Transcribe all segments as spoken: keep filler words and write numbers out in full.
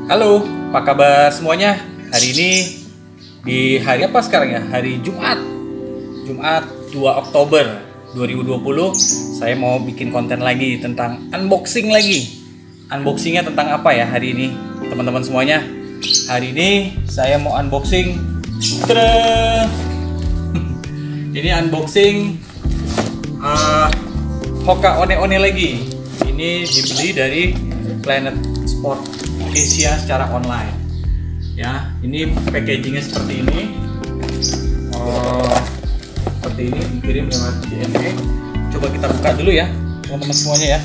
Halo, apa kabar semuanya? Hari ini di hari apa sekarang ya? Hari Jumat. Jumat dua Oktober dua ribu dua puluh. Saya mau bikin konten lagi tentang unboxing lagi. Unboxingnya tentang apa ya hari ini, teman-teman semuanya? Hari ini saya mau unboxing. Tada! Ini unboxing uh, Hoka One One lagi. Ini dibeli dari Planet Sport Asia secara online. Ya, ini packagingnya seperti ini. Oh, seperti ini dikirim lewat J N E. Coba kita buka dulu ya, teman-teman semuanya ya.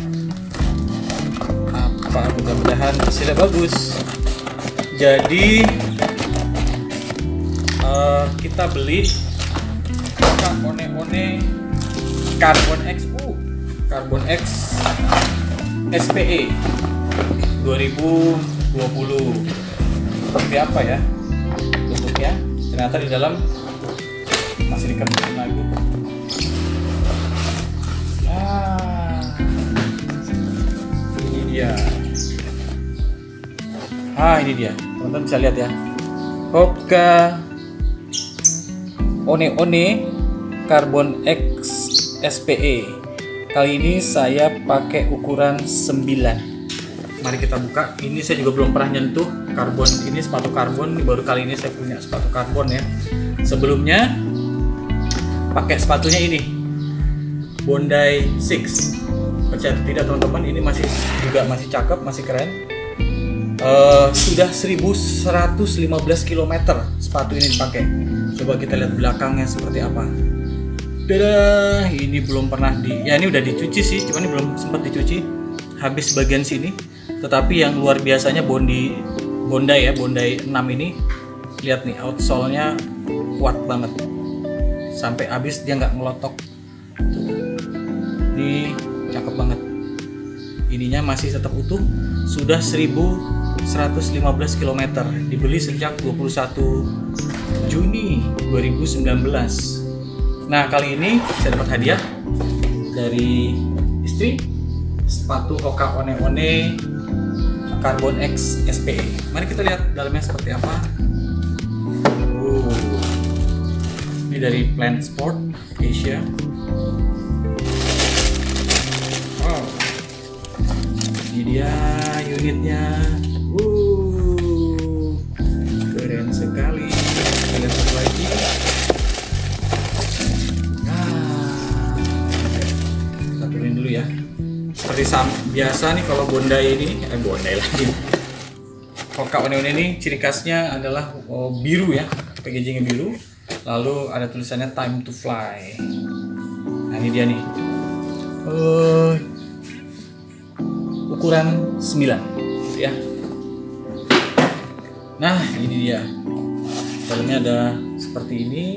Apa mudah-mudahan hasilnya bagus. Jadi uh, kita beli Hoka One One Carbon X U Carbon X S P E dua ribu dua puluh. Seperti apa ya bentuknya? Ternyata di dalam masih dikembangin lagi. Ah, ini dia. Ah, ini dia. Teman-teman bisa lihat ya. Hoka One One Carbon X S P E. Kali ini saya pakai ukuran sembilan. Mari kita buka. Ini saya juga belum pernah nyentuh karbon ini, sepatu karbon. Baru kali ini saya punya sepatu karbon ya. Sebelumnya pakai sepatunya ini Bondi Six. Percaya atau tidak teman-teman, ini masih juga masih cakep, masih keren. Uh, sudah seribu seratus lima belas kilometer sepatu ini dipakai. Coba kita lihat belakangnya seperti apa. Dadah, ini belum pernah di, ya ini udah dicuci sih, cuman ini belum sempat dicuci. Habis bagian sini. Tetapi yang luar biasanya Bondi Bondi ya, Bondi enam ini, lihat nih outsole-nya kuat banget. Sampai habis dia nggak ngelotok. Ini cakep banget. Ininya masih tetap utuh. Sudah seribu seratus lima belas kilometer. Dibeli sejak dua puluh satu Juni dua ribu sembilan belas. Nah, kali ini saya dapat hadiah dari istri, sepatu Hoka One One Carbon X S P E. Mari kita lihat dalamnya seperti apa. Uh, ini dari Planet Sport Asia. Wow, ini dia unitnya. Uh, keren sekali. Kita lihat satu lagi. Kita turunin dulu ya. Seperti biasa nih kalau Bondi ini, eh Bondi lagi. Hoka One One ini ciri khasnya adalah oh, biru ya, packagingnya biru. Lalu ada tulisannya Time to Fly. Nah ini dia nih. Uh, ukuran sembilan ya. Nah ini dia. Dalamnya ada seperti ini.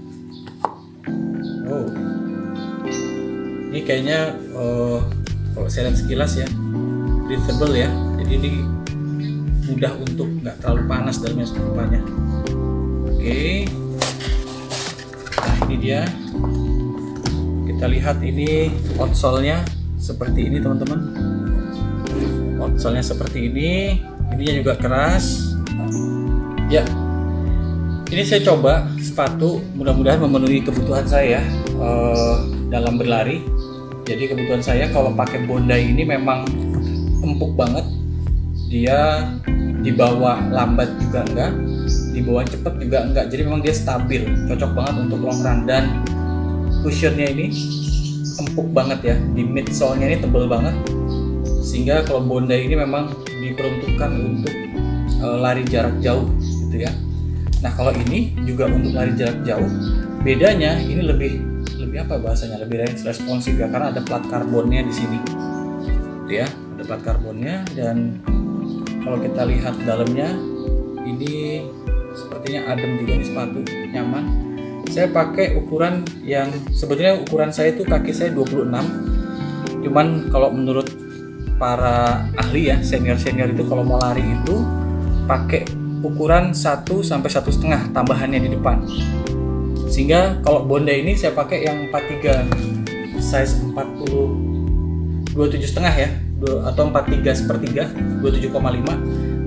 Oh, ini kayaknya uh, kalau saya lihat sekilas ya, breathable ya, jadi ini mudah untuk nggak terlalu panas dalamnya rupanya. Oke, nah ini dia. Kita lihat ini outsole-nya seperti ini teman-teman. Outsole-nya seperti ini, ininya juga keras. Ya, ini saya coba sepatu, mudah-mudahan memenuhi kebutuhan saya uh, dalam berlari. Jadi kebutuhan saya kalau pakai Bondi ini memang empuk banget. Dia dibawa lambat juga enggak, dibawa cepet juga enggak. Jadi memang dia stabil, cocok banget untuk long run. Dan cushionnya ini empuk banget ya. Di midsole-nya ini tebal banget, sehingga kalau Bondi ini memang diperuntukkan untuk uh, lari jarak jauh gitu ya. Nah kalau ini juga untuk lari jarak jauh, bedanya ini lebih lebih apa bahasanya, lebih responsif ya, karena ada plat karbonnya di sini gitu ya, ada plat karbonnya. Dan kalau kita lihat dalamnya ini sepertinya adem juga nih, sepatu nyaman. Saya pakai ukuran yang sebetulnya ukuran saya itu kaki saya dua puluh enam, cuman kalau menurut para ahli ya, senior-senior itu kalau mau lari itu pakai ukuran satu sampai satu setengah tambahannya di depan. Sehingga kalau Bondi ini saya pakai yang empat puluh tiga, size empat puluh dua puluh tujuh setengah ya, atau empat puluh tiga sepertiga, dua puluh tujuh koma lima.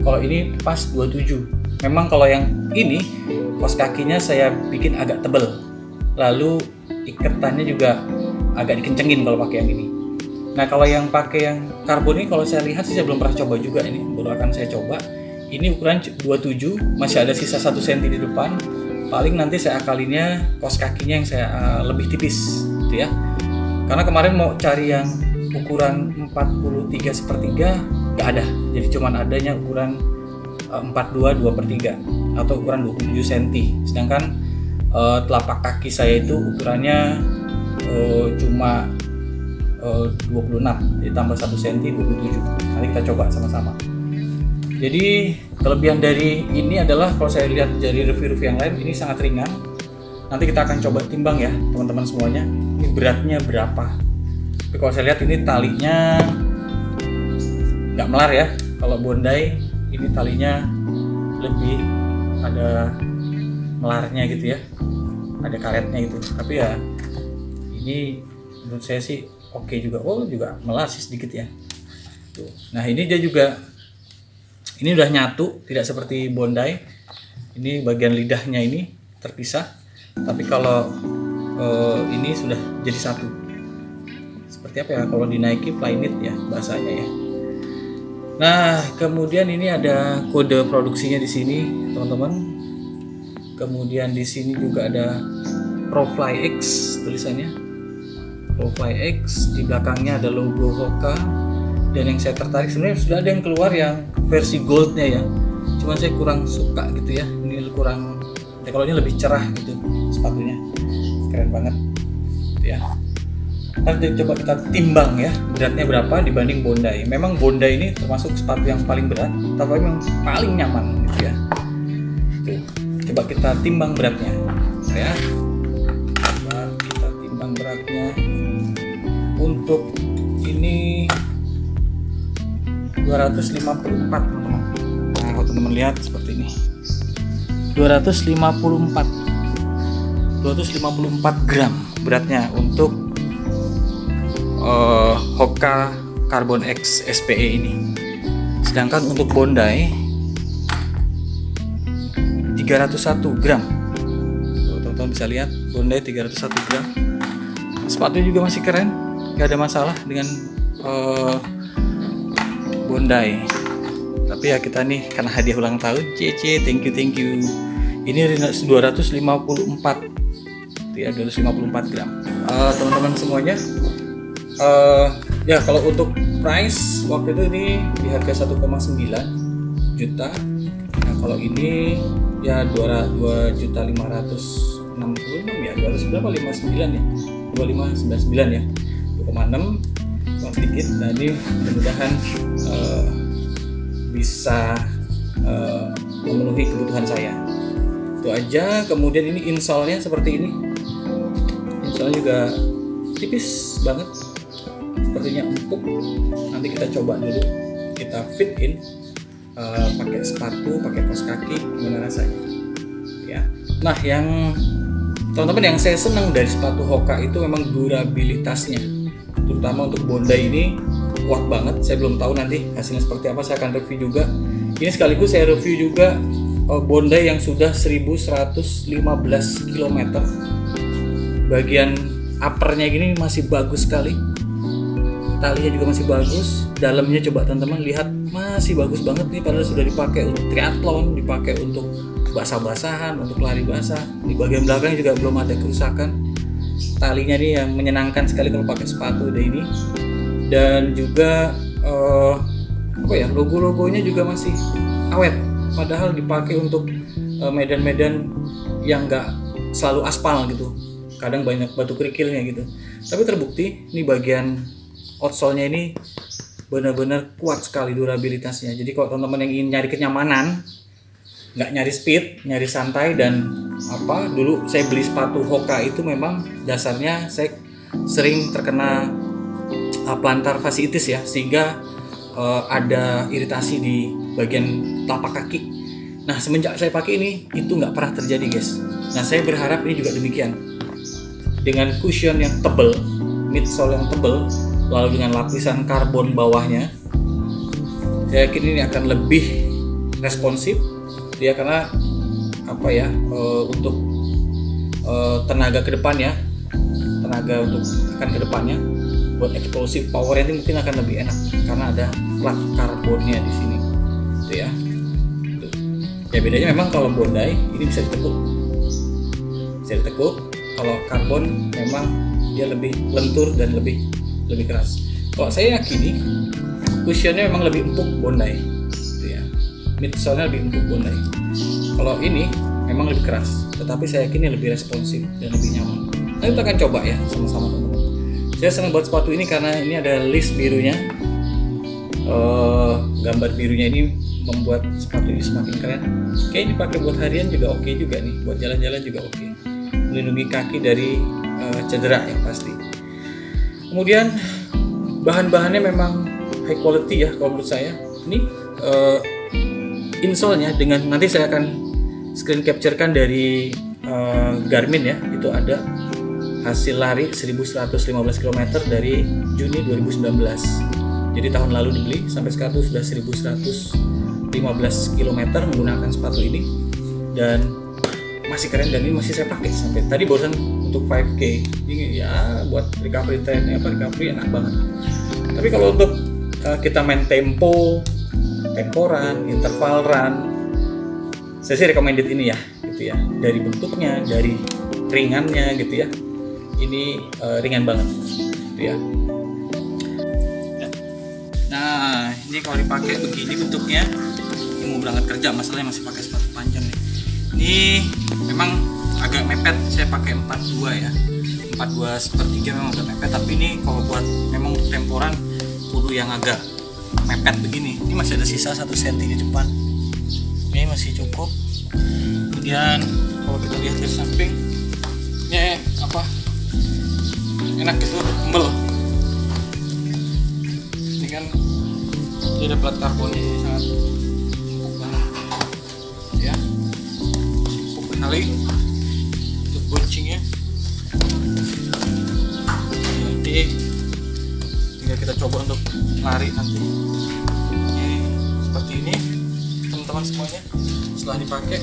Kalau ini pas dua puluh tujuh. Memang kalau yang ini kaos kakinya saya bikin agak tebel, lalu ikatannya juga agak dikencengin kalau pakai yang ini. Nah kalau yang pakai yang karbon ini, kalau saya lihat sih saya belum pernah coba juga, ini baru akan saya coba. Ini ukuran dua puluh tujuh, masih ada sisa satu sentimeter di depan. Paling nanti saya akalinya kaos kakinya yang saya uh, lebih tipis gitu ya. Karena kemarin mau cari yang ukuran empat puluh tiga sepertiga nggak ada, jadi cuman adanya ukuran uh, empat puluh dua dua per tiga atau ukuran dua puluh tujuh sentimeter. Sedangkan uh, telapak kaki saya itu ukurannya uh, cuma uh, dua puluh enam, jadi tambah satu sentimeter dua puluh tujuh. Nanti kita coba sama-sama. Jadi kelebihan dari ini adalah kalau saya lihat dari review-review yang lain, ini sangat ringan. Nanti kita akan coba timbang ya teman-teman semuanya, ini beratnya berapa. Tapi kalau saya lihat ini talinya nggak melar ya. Kalau bondai ini talinya lebih ada melarnya gitu ya, ada karetnya gitu. Tapi ya ini menurut saya sih oke juga. Oh juga melar sih sedikit ya. Tuh. Nah ini dia juga, ini udah nyatu, tidak seperti bondai. Ini bagian lidahnya ini terpisah. Tapi kalau uh, ini sudah jadi satu. Seperti apa ya kalau dinaiki fly knit ya bahasanya ya. Nah kemudian ini ada kode produksinya di sini teman-teman. Kemudian di sini juga ada ProFly X tulisannya. ProFly X, di belakangnya ada logo Hoka. Dan yang saya tertarik sebenarnya sudah ada yang keluar yang versi goldnya ya, cuman saya kurang suka gitu ya. Ini kurang ya, kalau ini lebih cerah gitu sepatunya, keren banget gitu ya. Nanti coba kita timbang ya beratnya berapa dibanding bondai. Memang bondai ini termasuk sepatu yang paling berat, tapi memang paling nyaman gitu ya. Tuh, coba kita timbang beratnya ya. Coba kita timbang beratnya. Untuk ini dua ratus lima puluh empat teman-teman. Nah kalau teman-teman lihat seperti ini dua ratus lima puluh empat dua ratus lima puluh empat gram beratnya untuk uh, Hoka Carbon X S P E ini. Sedangkan untuk bondai tiga ratus satu gram. Teman-teman bisa lihat bondai tiga ratus satu gram. Sepatunya juga masih keren, nggak ada masalah dengan uh, bondai. Tapi ya kita nih karena hadiah ulang tahun, Cece, thank you thank you. Ini dua ratus lima puluh empat ya, dua ratus lima puluh empat gram. Uh, teman-teman semuanya, uh, ya kalau untuk price waktu itu ini di harga satu koma sembilan juta. Nah kalau ini ya dua juta lima ratus enam puluh enam ya, dua ratus berapa, lima puluh sembilan ya, dua ribu lima ratus sembilan puluh sembilan ya, dua koma enam sedikit. Nah ini mudah-mudahan uh, bisa uh, memenuhi kebutuhan saya. Itu aja. Kemudian ini insole-nya seperti ini. Insole juga tipis banget, sepertinya empuk. Nanti kita coba dulu, kita fit in uh, pakai sepatu, pakai kaos kaki, gimana rasanya ya. Nah yang teman-teman yang saya senang dari sepatu Hoka itu memang durabilitasnya, terutama untuk bondai ini kuat banget. Saya belum tahu nanti hasilnya seperti apa, saya akan review juga. Ini sekaligus saya review juga uh, bondai yang sudah seribu seratus lima belas kilometer. Bagian uppernya gini masih bagus sekali, talinya juga masih bagus, dalamnya coba teman-teman lihat masih bagus banget nih, padahal sudah dipakai untuk triathlon, dipakai untuk basah-basahan, untuk lari basah. Di bagian belakang juga belum ada kerusakan. Talinya nih yang menyenangkan sekali kalau pakai sepatu deh ini. Dan juga uh, apa ya, logo-logonya juga masih awet, padahal dipakai untuk uh, medan-medan yang enggak selalu aspal gitu, kadang banyak batu kerikilnya gitu. Tapi terbukti ini bagian outsole-nya ini benar-benar kuat sekali durabilitasnya. Jadi kalau teman-teman yang ingin nyari kenyamanan, nggak nyari speed, nyari santai, dan apa, dulu saya beli sepatu Hoka itu memang dasarnya saya sering terkena uh, plantar fasciitis ya, sehingga uh, ada iritasi di bagian telapak kaki. Nah semenjak saya pakai ini itu nggak pernah terjadi guys. Nah saya berharap ini juga demikian, dengan cushion yang tebal, midsole yang tebal, lalu dengan lapisan karbon bawahnya, saya yakin ini akan lebih responsif dia, karena apa ya, uh, untuk uh, tenaga ke depannya, tenaga untuk akan ke depannya buat explosive power ini mungkin akan lebih enak karena ada plat karbonnya di sini, gitu ya. Tuh. Ya bedanya memang kalau bondai ini bisa ditekuk, bisa ditekuk. Kalau karbon memang dia lebih lentur dan lebih lebih keras. Kalau saya yakini cushionnya memang lebih empuk bondai, gitu ya. Midsole-nya lebih empuk bondai. Kalau ini memang lebih keras, tetapi saya yakin ini lebih responsif dan lebih nyaman. Nah, kita akan coba ya sama-sama teman-teman. Saya senang buat sepatu ini karena ini ada list birunya. Uh, gambar birunya ini membuat sepatu ini semakin keren. Oke, ini pakai buat harian juga oke juga nih, buat jalan-jalan juga oke. Melindungi kaki dari uh, cedera yang pasti. Kemudian bahan-bahannya memang high quality ya kalau menurut saya. Ini uh, insole-nya dengan, nanti saya akan screen capture-kan dari uh, Garmin ya, itu ada hasil lari seribu seratus lima belas kilometer dari Juni dua ribu sembilan belas. Jadi tahun lalu dibeli, sampai sekarang sudah seribu seratus lima belas kilometer menggunakan sepatu ini dan masih keren, dan ini masih saya pakai sampai tadi barusan untuk lima K. Ini ya buat recovery time, apa recovery enak banget. Tapi kalau untuk uh, kita main tempo, temporan, interval run, saya sih recommended ini ya, gitu ya. Dari bentuknya, dari ringannya gitu ya. Ini uh, ringan banget, gitu ya. Nah, ini kalau dipakai begini bentuknya, ini mau berangkat kerja, masalahnya masih pakai sepatu panjang nih. Ini memang agak mepet, saya pakai empat dua ya, empat dua sepertiga memang agak mepet. Tapi ini kalau buat memang temporan kudu yang agak mepet begini. Ini masih ada sisa satu senti di depan, ini masih cukup. Kemudian kalau kita lihat dari samping, ini apa? Enak gitu, tebel. Ini kan dia ada plat karbonnya, ini sangat empuk banget ya, empuk sekali untuk boncingnya. Jadi tinggal kita coba untuk lari nanti. Ini seperti ini teman-teman semuanya setelah dipakai.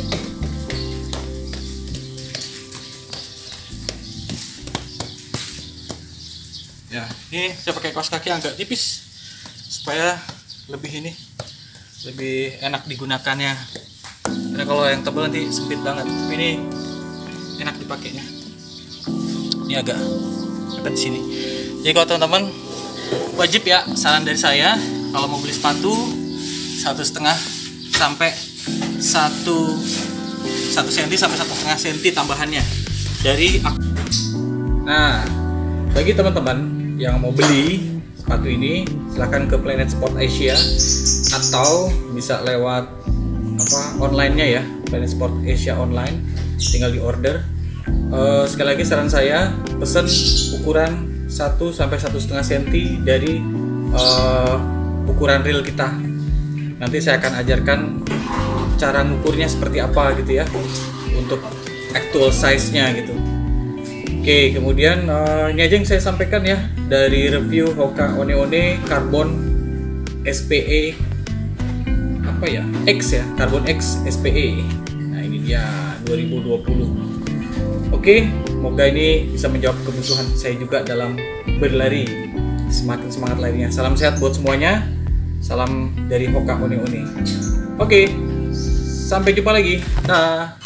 Ya, ini saya pakai kaos kaki agak tipis supaya lebih ini, lebih enak digunakannya. Karena kalau yang tebal nanti sempit banget. Tapi ini enak dipakainya. Ini agak agak di sini. Jadi kalau teman-teman wajib ya, saran dari saya kalau mau beli sepatu satu setengah sampai satu satu senti sampai satu setengah senti tambahannya dari. Nah, bagi teman-teman yang mau beli sepatu ini, silahkan ke Planet Sport Asia atau bisa lewat apa online-nya ya, Planet Sport Asia online, tinggal di order. Uh, sekali lagi saran saya, pesen ukuran satu sampai satu setengah senti dari uh, ukuran real kita. Nanti saya akan ajarkan cara ngukurnya seperti apa gitu ya, untuk actual size-nya gitu. Oke, kemudian uh, ini aja yang saya sampaikan ya dari review Hoka One One Carbon S P E apa ya, X ya, Carbon X S P E. Nah ini dia dua ribu dua puluh. Oke, semoga ini bisa menjawab kebutuhan saya juga dalam berlari, semakin semangat larinya. Salam sehat buat semuanya, salam dari Hoka One One. Oke, sampai jumpa lagi. Dah.